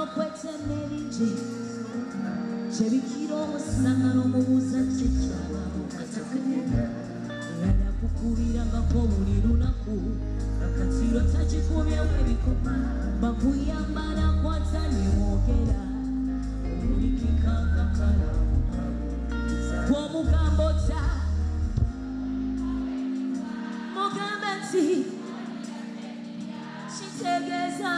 kwete nerije Chebikiro musangano mubuza chichaba Yala kukurira ngakobuli lunaku Akatiro tachikubya webikoma Bakuyambala kwata niwogera Omulikikanga kala Kwa mugambota Mugambati Chitegeza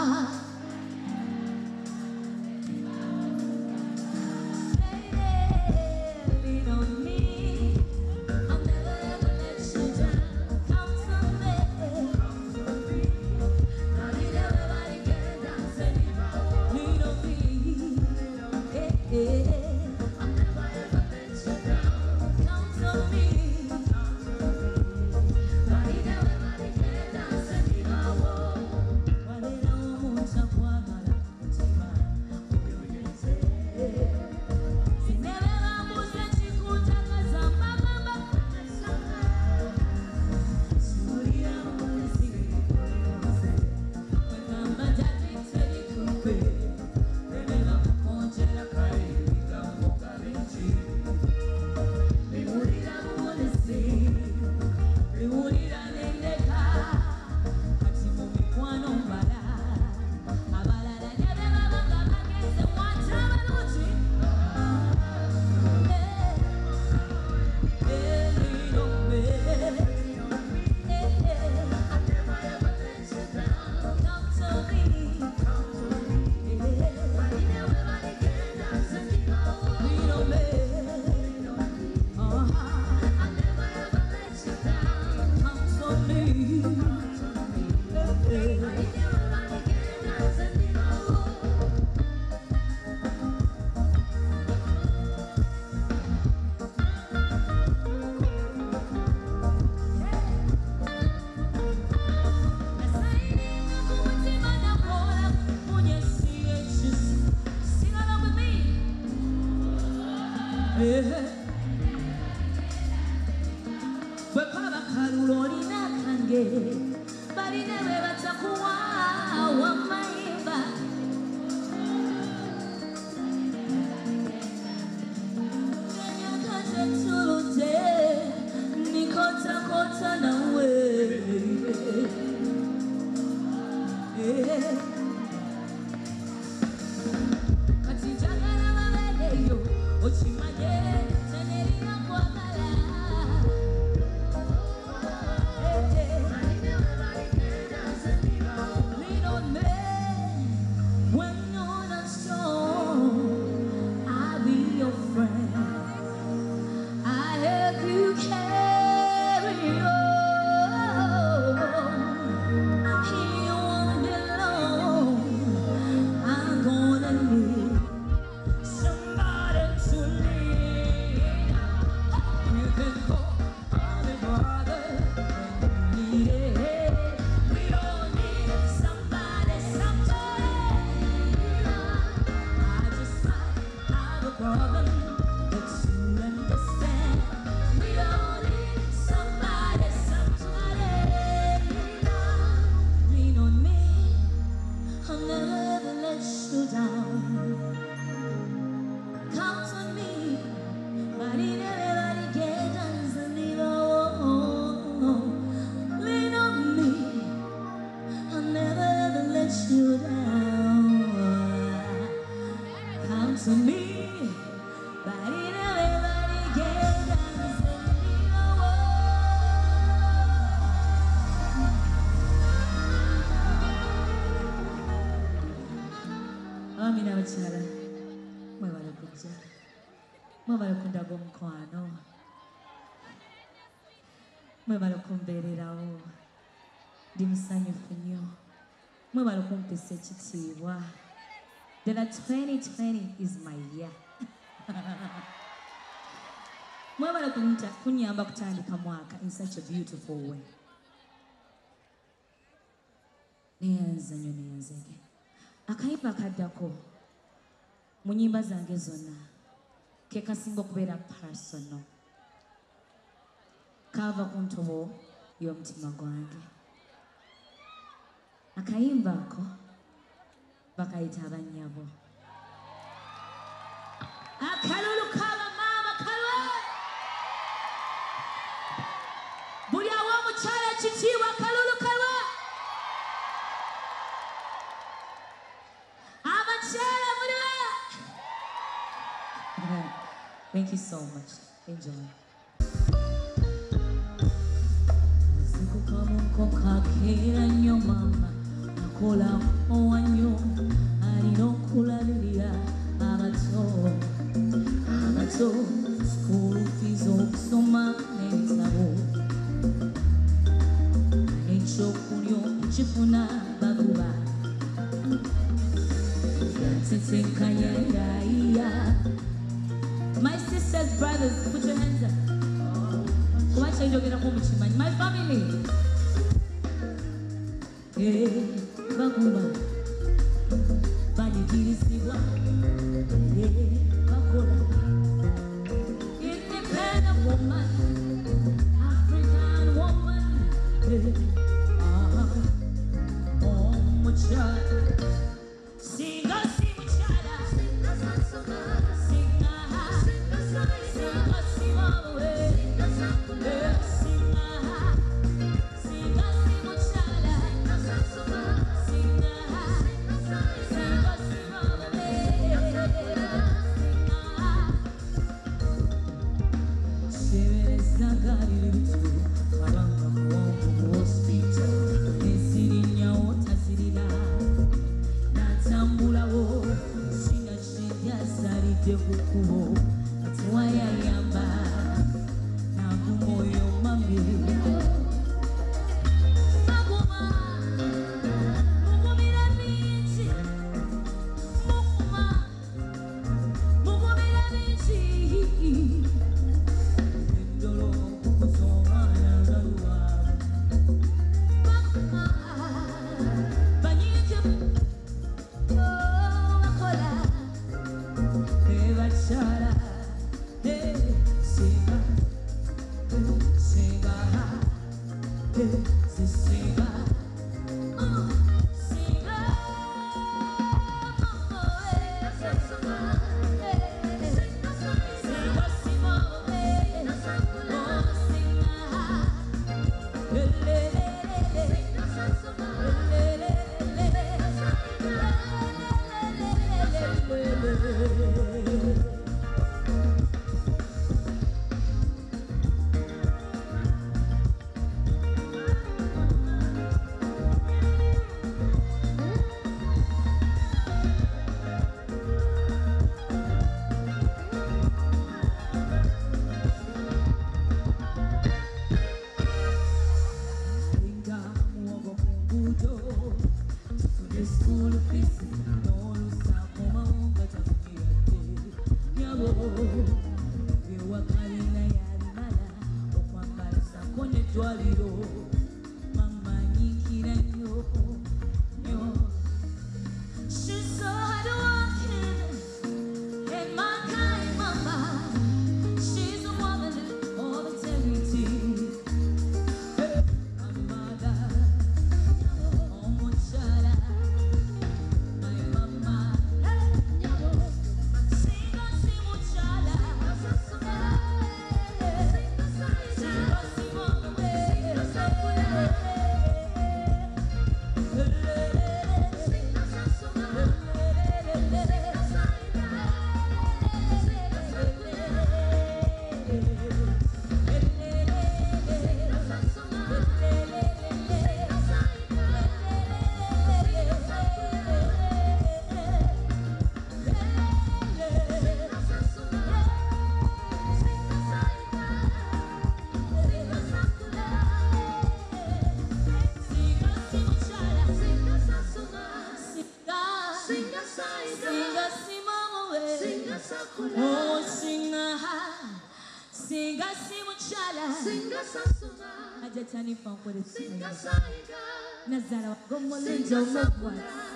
That 2020 is my year. Mwabala kunyamba kutandika mwaka in such a beautiful way. Neyanza nyo neyanzege. Akaipa kaddako mu nnyimba zange zonna ke kasinga okubeera personal. Kava ku ntobo y'omutima gwange. Akayimba ako bakayita abannyabo akalulu k'abamaama kalwe buli aw'omukyala ekitiibwa akalulu kalwe abakyala muliwe. Thank you so much. Enjoy. Kakera nnyo mama akola owanyo alina okulalirira abato school fees okusoma n'ebitabo ekyokulya okukifuna baguba tetenkayayaya. My sisters, brothers, put your hands up. Kubacha njogera mu mukimanyi. My family. Baguba banigirizibwa bakola independent woman, African woman, omukyala singa si mukyala singa si mawe Ajatani fanko de singa Nazara gomo linjo mokwa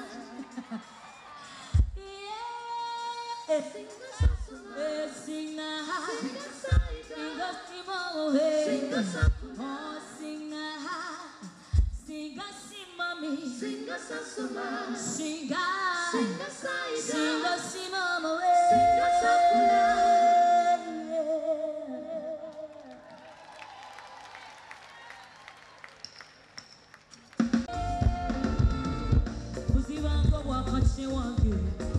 singa singa Singa simami, singa sasuma, singa, singa saida, singa simama, singa sakula. Uzibanga wakache wange,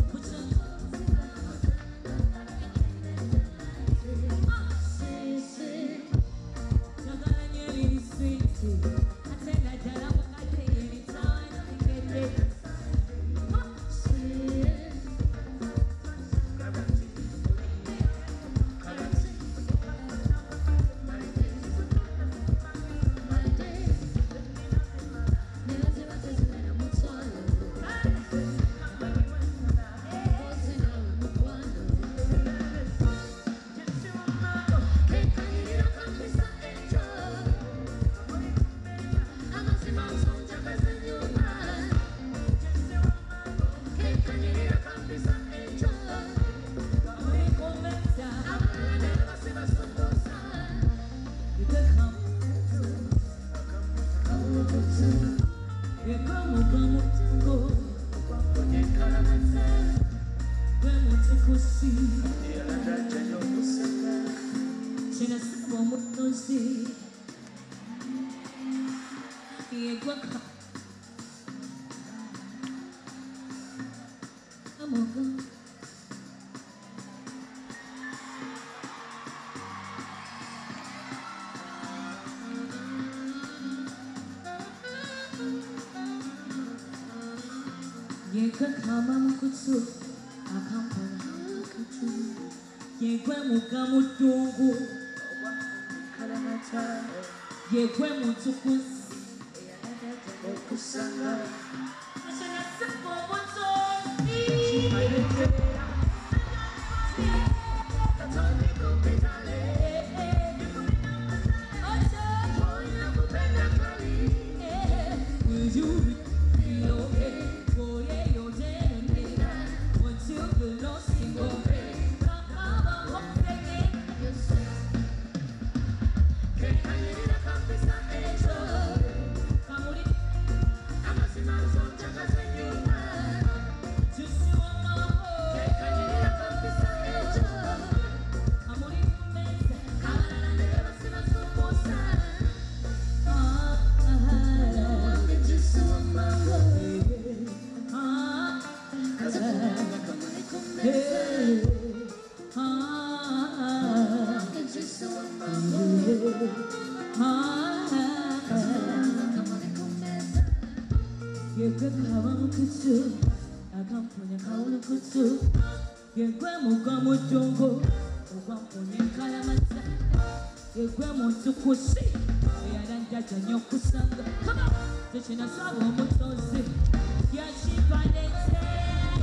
Yeka kama mkutsu, akampana mkutu. Yekwe muka mutungu, yekwe mutukusi. Ashana sapo motosi. Will you relocate? Yekwe kawa mkutu, akamponya kaulu kutu. Yekwe muka mutungo, ukamponya kalamata. Yekwe mutukusi, yadanja janyo kusanga. Come on, tuchina sawo mutozi, yashipanete.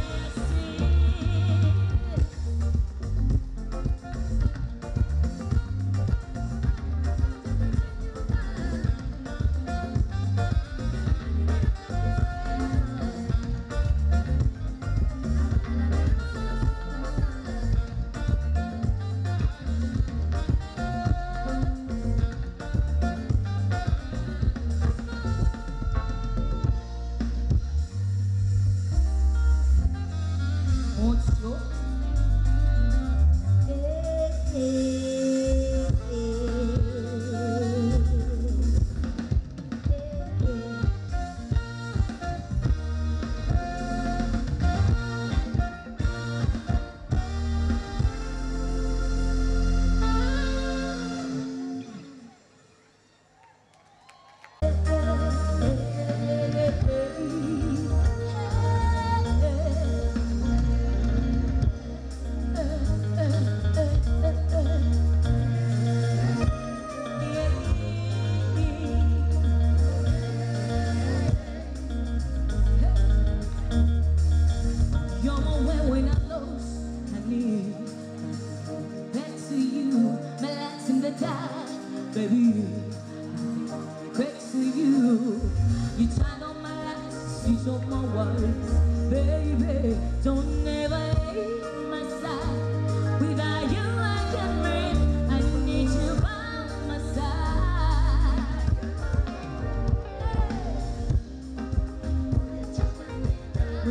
Baby, quick to you. You tied on my lies, you told my words. Baby, don't ever leave my side. Without you, I can't breathe. I need you by my side.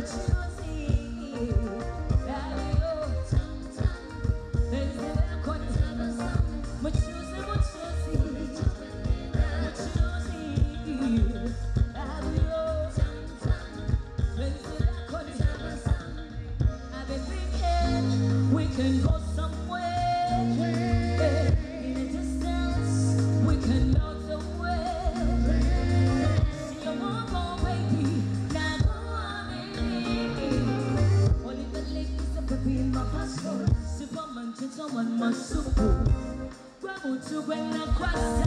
We can go somewhere in a distance. We can know the way. See you walk on, baby. Now go on in. Only the ladies are baby in my passport. Superman, gentleman, my super. Grab on to when I cross.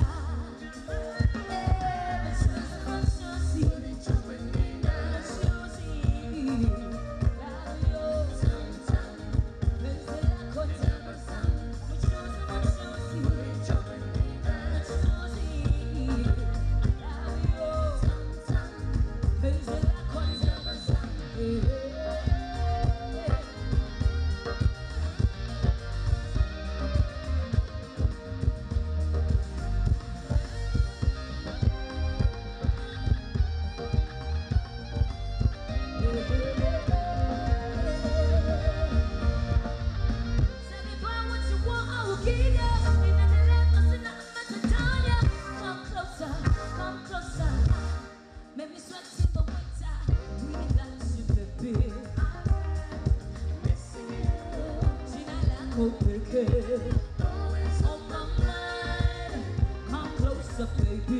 Always on my mind. Come closer, baby.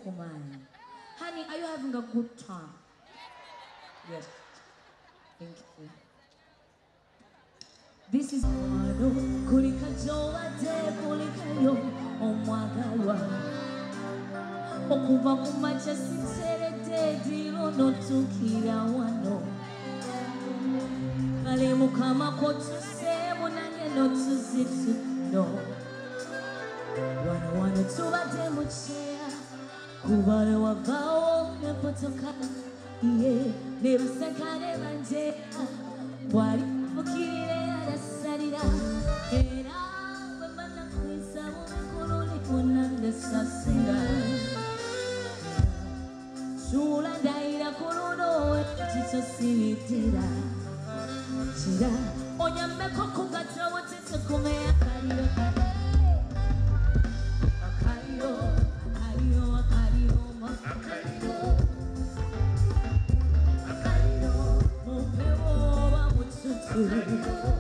mine. Honey, are you having a good time? Yes. Thank you. This is Wano Kulika Joa de Kulikayo Omwagalwa Okuva kumacha sitere de dilo no tukira wano Kale mukama kotu sebo nange no tuzitu no Wano tuba de muchea Kubale wavao nepotoka Iye nebasekane banjea Wali mukire salida era bana kwisa mukolole kunanda sasinga Shula daira kolono chicho silitira Chira onyame kokugatra wotete kome akariro Akariro Akariro Akariro Akariro Mupewo wa mututu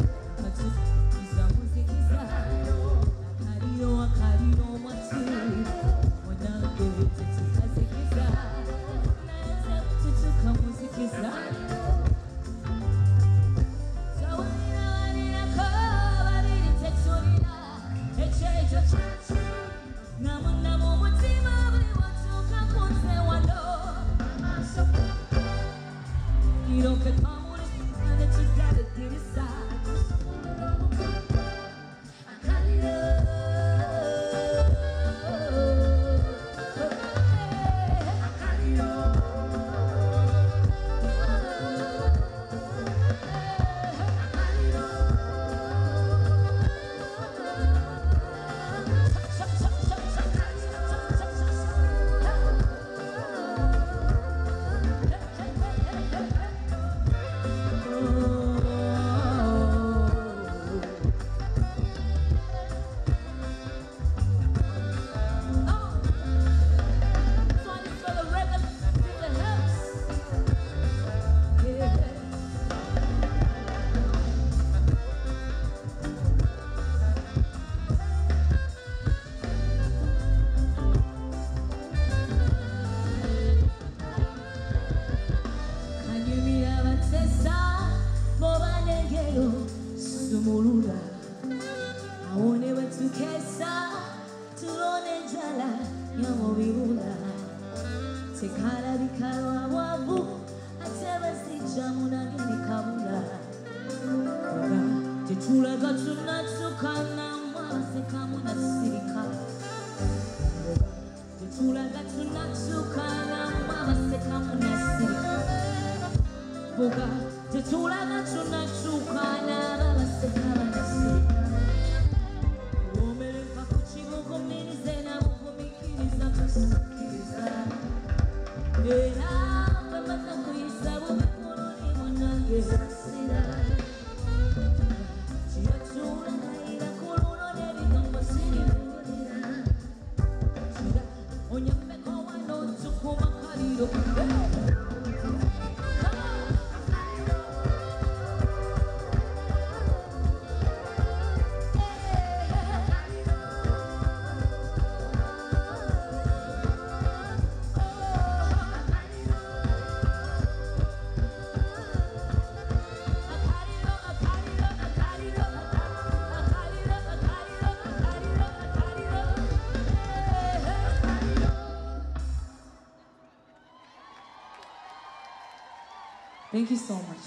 Thank you so much.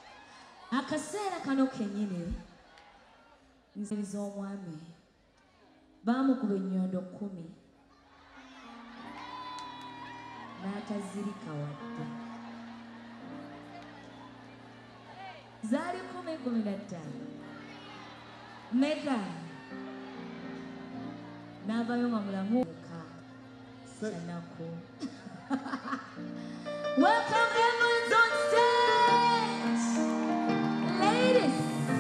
Akaseera kano kenyini nziriza omwami baamukuba ennyondo 10 n'atazirika wadde zaali 10-15 mega n'avaayo nga mulamu kyanaku Welcome everyone's on stage! Ladies!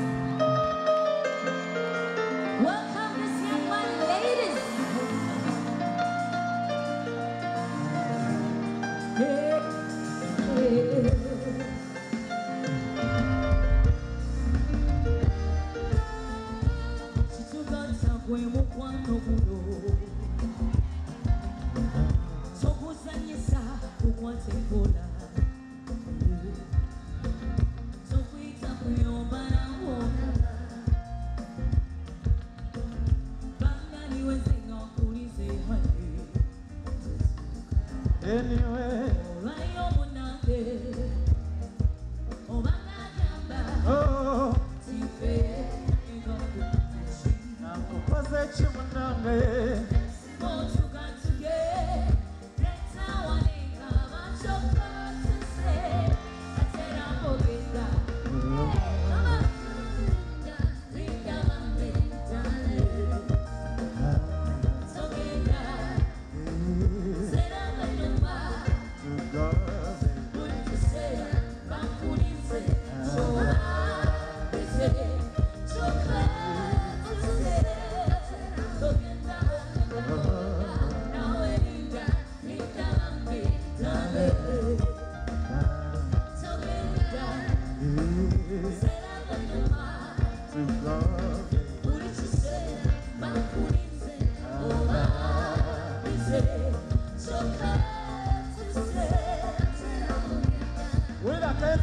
Welcome this young man, ladies! Hey, hey. Chitugata gwe mukwano guno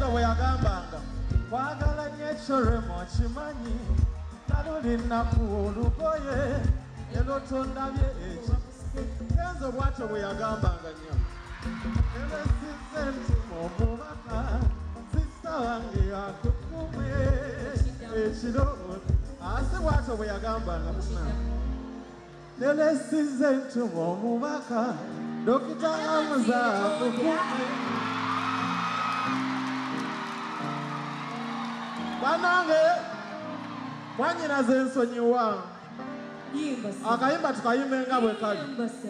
bwe yagambanga kwagala nnyo ekyoremo kimanyi naluli nnaku olugoye elotondabye eki Kenzo bwatyo bwe yagambanga nnyo elesize nti omubaka sista wange akukume ekiro ase bwatyo bwe yagambanga muna elesize nti omubaka dokita amuza akukume banange mwanyinaze ensonyiwa akayimba tukayimba nga bwe kali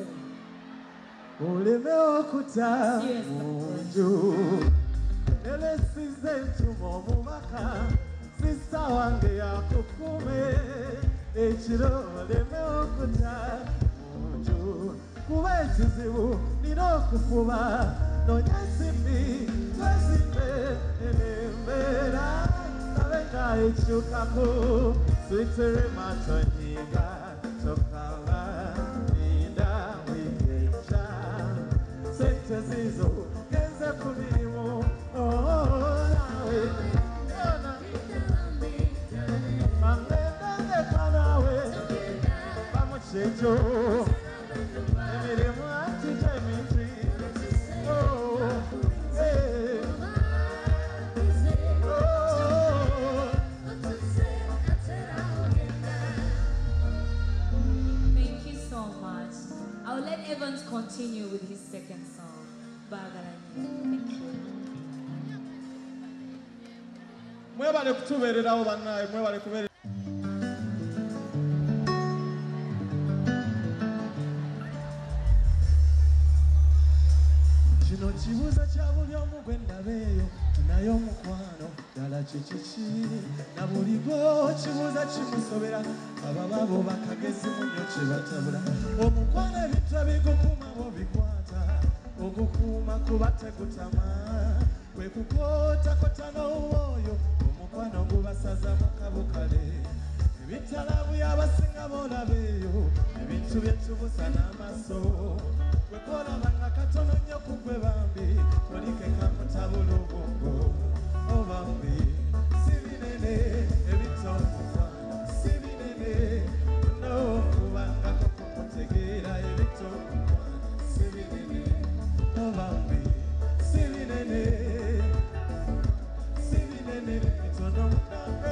oleme okuta munju elesize ntuma omubaka sista wange yakukume ekiro oleme okuta munju kuba ekizibu nina okukuba nonya simbi twezimbe enembeera abenga ekyukaku switere matonyiga tokala ninda wigeja sente zizo genze ku mirimu nawe yona mangendendeka nawe bamukyekyo emirimu atija emingi Evans continue with his second song, Bagalanya. Thank you. Mwebale kutubererawo bannaye mwebale kuberera kino kibuuzo kya buli omu gwe ndabeeyo naye omukwano ddala kikiki na buligo kibuuza kimusobera abababo bakagezi munnyo kye batabula omukwano ebintu ebikukuuma bobikwata okukuuma kuba tegutama kwe kukootakota n'owooyo omukwano gubasazamu kabukale ebitalabu y'abasinga boolabeeyo ebintu byetubusa n'amaaso kwe koolaba nga katono nnyo ku gwe bambi tolikeka mutabula obwongo obambi si binene ebitomukwano si binene n'okubangako kumutegeera ebitomukwano si binene obambi si binene bitono munange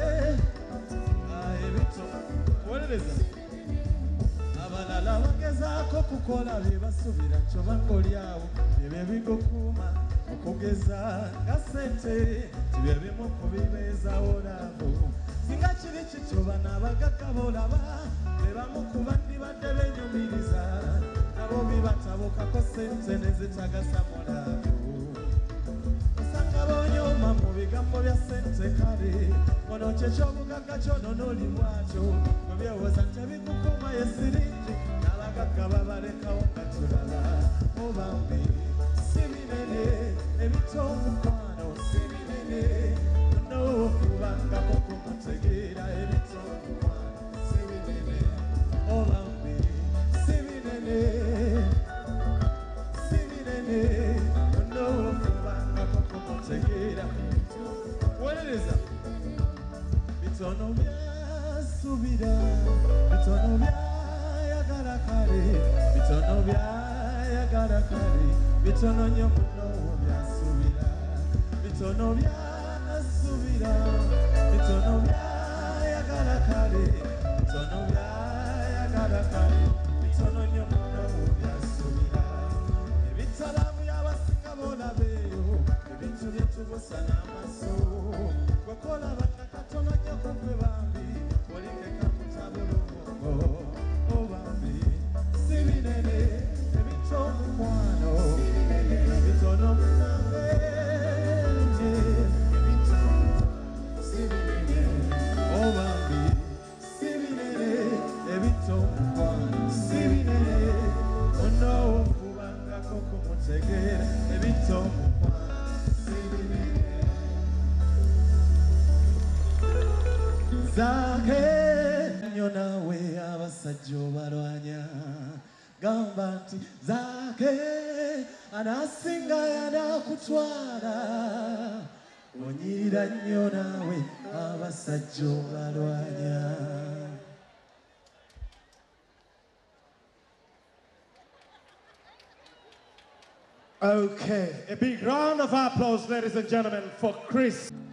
ebitowolereza abalala bagezaako kukola bye basubira kyobanga olyawo byebyo bigukuuma okugeza nga ssente tibye bimu ku bibeezawo labo singa kiri kityo bano abagagga boolaba be bamu ku bandibadde benyumiriza nabo bibatabukako ssente ne zitagasa mu labo osanga boonyooma mu bigambo bya ssente kale ono kyekyobugagga kyono n'oli bwatyo bwe byewooza tebikukuuma ye siringi n'abagagga babalekawo nga tulala obambi si binene ebitomukwano si binene n'okubangako kumutegeera ebitomukwano si binene obambi si binene n'okubangako kumutegeera weereza bitono byasubira bitono byayagala kale bitono byayagala kale bitono nnyo muno byasubira bitono byasubira bitono byayagala kale bitono byayagala kale bitono nnyo muno byasubira ebitalamu y'abasinga boolabeeyo ebintu byetubusa n'amaaso gwekolaba nga katono nnyo ku gwe bambi olikeka mutabula obwongo obambi si binene ebitomukwano bitono munange si binene obambi si binene ebitomukwano si binene onookubangako kumutegeera ebitomukwano si binene zake nnyo naawe abasajja obalwanya gamba nti zake anasinga yanakutwala onyirira nnyo naawe abasajja obalwanya. Okay, a big round of applause, ladies and gentlemen, for Chris.